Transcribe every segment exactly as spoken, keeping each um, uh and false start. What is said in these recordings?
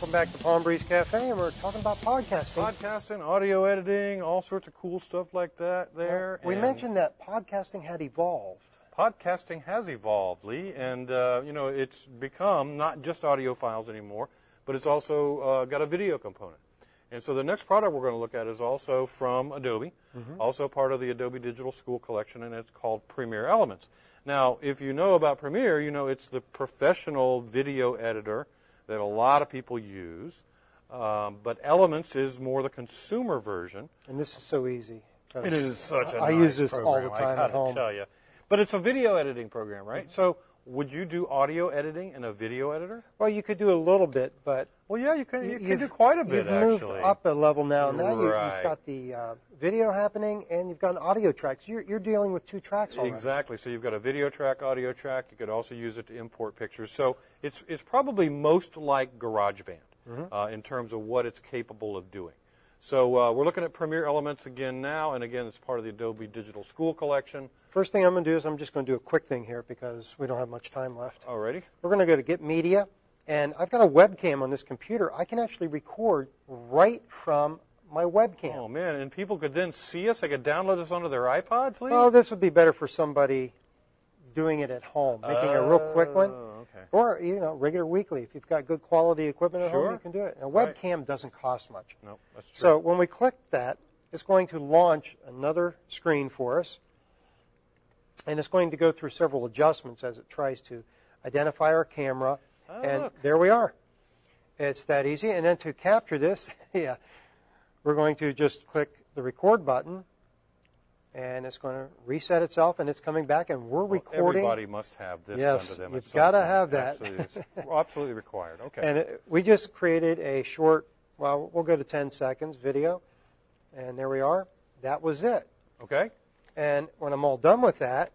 Welcome back to Palm Breeze Cafe, and we're talking about podcasting. Podcasting, audio editing, all sorts of cool stuff like that there. Well, we and mentioned that podcasting had evolved. Podcasting has evolved, Lee, and uh, you know it's become not just audio files anymore, but it's also uh, got a video component. And so the next product we're going to look at is also from Adobe, mm-hmm. also part of the Adobe Digital School Collection, and it's called Premiere Elements. Now, if you know about Premiere, you know it's the professional video editor that a lot of people use, um, but Elements is more the consumer version. And this is so easy. It is such a I nice use this program, all the time I at home. tell you. But it's a video editing program, right? Mm-hmm. So would you do audio editing in a video editor? Well, you could do a little bit, but... Well, yeah, you can, you can do quite a bit, you've actually. You've moved up a level now. Now you, right. you've got the uh, video happening, and you've got an audio track. So you're, you're dealing with two tracks already. Exactly. So you've got a video track, audio track. You could also use it to import pictures. So it's, it's probably most like GarageBand mm-hmm. uh, in terms of what it's capable of doing. So uh, we're looking at Premiere Elements again now, and again, it's part of the Adobe Digital School Collection. First thing I'm going to do is I'm just going to do a quick thing here because we don't have much time left. Alrighty. We're going to go to Get Media, and I've got a webcam on this computer. I can actually record right from my webcam. Oh, man, and people could then see us? They could download us onto their iPods, Lee? Well, this would be better for somebody doing it at home, making uh, a real quick one. Okay. Or, you know, regular weekly. If you've got good quality equipment at sure. home, you can do it. A webcam right. doesn't cost much. No, that's true. So when we click that, it's going to launch another screen for us. And it's going to go through several adjustments as it tries to identify our camera. Oh, and look. there we are. It's that easy. And then to capture this, yeah, we're going to just click the record button. And it's going to reset itself, and it's coming back, and we're well, recording. Everybody must have this yes, done to them. You've got to have that. Absolutely, it's absolutely required. Okay. And it, we just created a short, well, we'll go to ten seconds video, and there we are. That was it. Okay. And when I'm all done with that,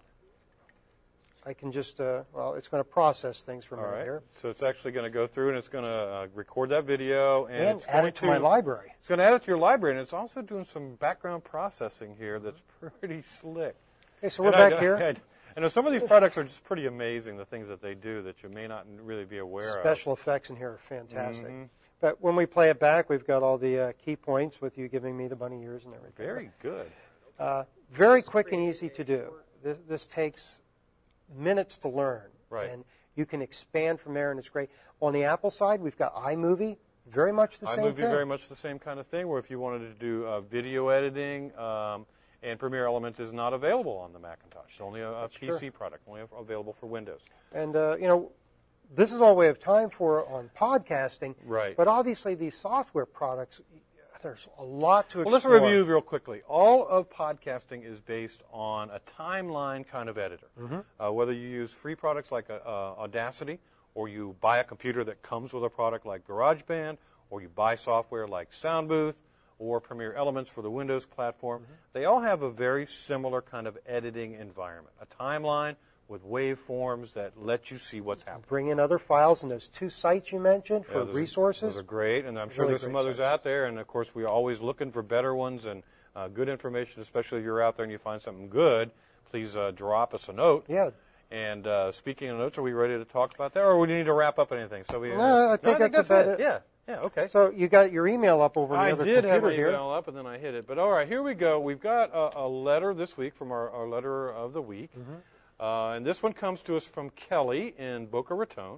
I can just, uh, well, it's going to process things for a minute all right. here. So it's actually going to go through, and it's going to uh, record that video. And, and it's add going it to, to my library. It's going to add it to your library, and it's also doing some background processing here that's pretty slick. Okay, so we're and back I, here. I, I, I know some of these products are just pretty amazing, the things that they do that you may not really be aware Special of. Special effects in here are fantastic. Mm-hmm. But when we play it back, we've got all the uh, key points with you giving me the bunny ears and everything. Very good. Uh, very quick and easy to do. This, this takes minutes to learn. Right. And you can expand from there, and it's great. On the Apple side, we've got iMovie, very much the same iMovie, thing. very much the same kind of thing, where if you wanted to do uh, video editing, um, and Premiere Elements is not available on the Macintosh. It's only a, a P C true. product, only available for Windows. And, uh, you know, this is all we have time for on podcasting. Right. But obviously, these software products, there's a lot to explore. Well, let's review real quickly. All of podcasting is based on a timeline kind of editor. Mm-hmm. uh, whether you use free products like uh, Audacity, or you buy a computer that comes with a product like GarageBand, or you buy software like Soundbooth, or Premiere Elements for the Windows platform, mm-hmm. they all have a very similar kind of editing environment. A timeline with waveforms that let you see what's happening. Bring in other files in those two sites you mentioned for yeah, those resources. Are, those are great, and I'm sure really there's some others sites. out there, and of course we're always looking for better ones and uh, good information, especially if you're out there and you find something good, please uh, drop us a note. Yeah. And uh, speaking of notes, are we ready to talk about that, or do we need to wrap up anything? So we, no, uh, I think, no, I think that's, that's about it. it. Yeah. Yeah, okay. So you got your email up over the I other did computer have my here. email up, and then I hit it. But all right, here we go. We've got a, a letter this week from our, our letter of the week. Mm-hmm. uh, and this one comes to us from Kelly in Boca Raton.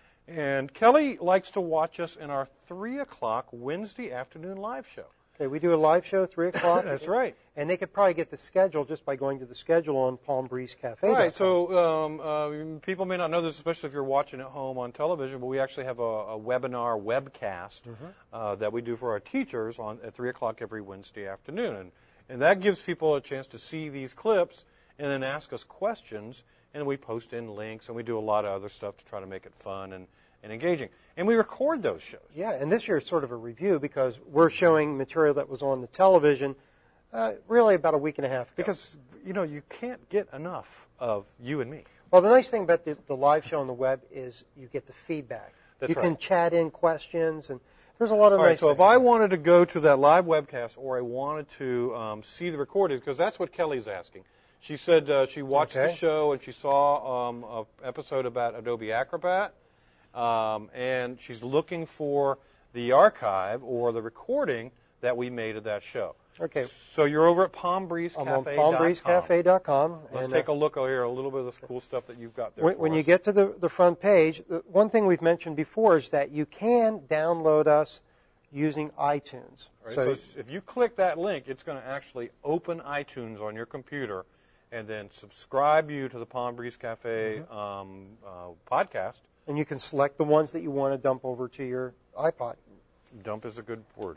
And Kelly likes to watch us in our three o'clock Wednesday afternoon live show. Okay, we do a live show, three o'clock. That's right. And they could probably get the schedule just by going to the schedule on palm breeze cafe dot com. Right, so um, uh, people may not know this, especially if you're watching at home on television, but we actually have a, a webinar webcast mm-hmm. uh, that we do for our teachers on at three o'clock every Wednesday afternoon. And, and that gives people a chance to see these clips and then ask us questions, and we post in links, and we do a lot of other stuff to try to make it fun and, and engaging. And we record those shows. Yeah, and this year is sort of a review because we're showing material that was on the television uh, really about a week and a half ago. Because, you know, you can't get enough of you and me. Well, the nice thing about the, the live show on the web is you get the feedback. That's you right. can chat in questions, and there's a lot of All nice right, so things. if I wanted to go to that live webcast or I wanted to um, see the recording, because that's what Kelly's asking. She said uh, she watched okay. the show and she saw um, an episode about Adobe Acrobat, um, and she's looking for the archive or the recording that we made of that show. Okay. So you're over at palm breeze cafe dot com. I'm on palm breeze cafe dot com. Let's and, take uh, a look over here, a little bit of the cool stuff that you've got there When, for when us. you get to the, the front page, the one thing we've mentioned before is that you can download us using iTunes. Right, So, so if you click that link, it's going to actually open iTunes on your computer and then subscribe you to the Palm Breeze Cafe Mm-hmm. um, uh, podcast. and you can select the ones that you want to dump over to your iPod. Dump is a good word.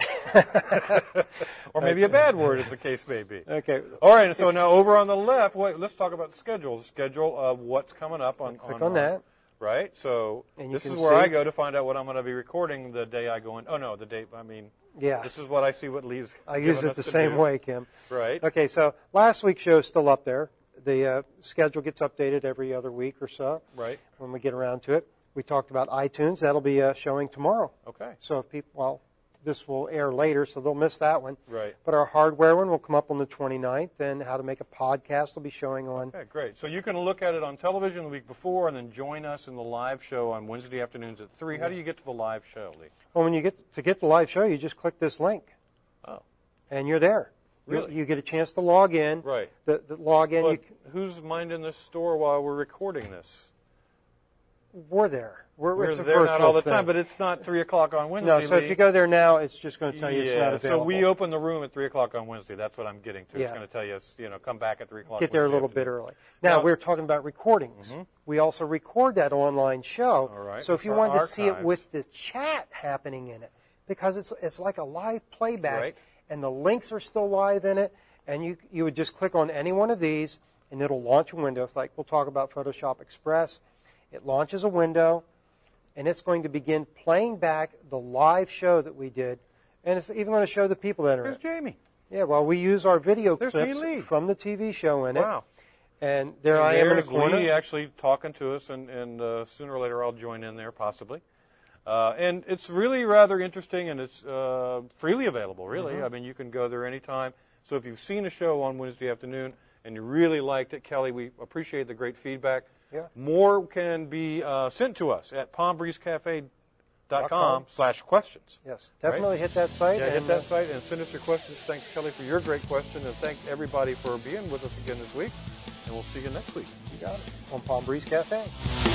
Or maybe a bad word, as the case may be. Okay. All right, so now over on the left, wait, let's talk about the schedule. The schedule of what's coming up on. Click on, on that. Right, so And you this can is where see- I go to find out what I'm going to be recording the day I go in. Oh, no, the date, I mean, Yeah. this is what I see what Lee's I given use it us the to same do. way, Kim. Right. Okay, so last week's show is still up there. The uh, schedule gets updated every other week or so. Right. When we get around to it. We talked about iTunes. That'll be uh, showing tomorrow. Okay. So if people, well, this will air later, so they'll miss that one. Right. But our hardware one will come up on the twenty-ninth, and how to make a podcast will be showing on. Okay, great. So you can look at it on television the week before and then join us in the live show on Wednesday afternoons at three. How do you get to the live show, Lee? Well, when you get to get the live show, you just click this link, Oh, and you're there. Really? You, you get a chance to log in. right. The, the log in, But you, who's minding this store while we're recording this? we're there. We're, We're it's a there virtual not all the thing. time, but it's not three o'clock on Wednesday. No, so Lee. if you go there now, it's just going to tell you yeah, it's not available. so we open the room at three o'clock on Wednesday. That's what I'm getting to. It's Yeah. going to tell you, you know, come back at three o'clock. Get there a Wednesday little bit afternoon. early. Now, Now- we're talking about recordings. We also record that online show. All right, So if you for wanted to see it archives. with the chat happening in it, because it's it's like a live playback, Right. and the links are still live in it, and you you would just click on any one of these, and it'll launch a window. It's like we'll talk about Photoshop Express. It launches a window, and it's going to begin playing back the live show that we did, and it's even going to show the people that are in There's it. Jamie. Yeah, well, we use our video There's me, clips Lee. from the T V show in Wow. it. And there And I am in the there's corner. Lee actually talking to us, and, and uh, sooner or later I'll join in there possibly. Uh, and it's really rather interesting, and it's uh, freely available, really. Mm-hmm. I mean, you can go there anytime. So if you've seen a show on Wednesday afternoon and you really liked it, Kelly, we appreciate the great feedback. Yeah. More can be uh, sent to us at palm breeze cafe dot com Dot com. slash questions. Yes, definitely hit that site. Yeah, and, hit that uh, site and send us your questions. Thanks, Kelly, for your great question, and thank everybody for being with us again this week. And we'll see you next week. You got it. On Palm Breeze Cafe.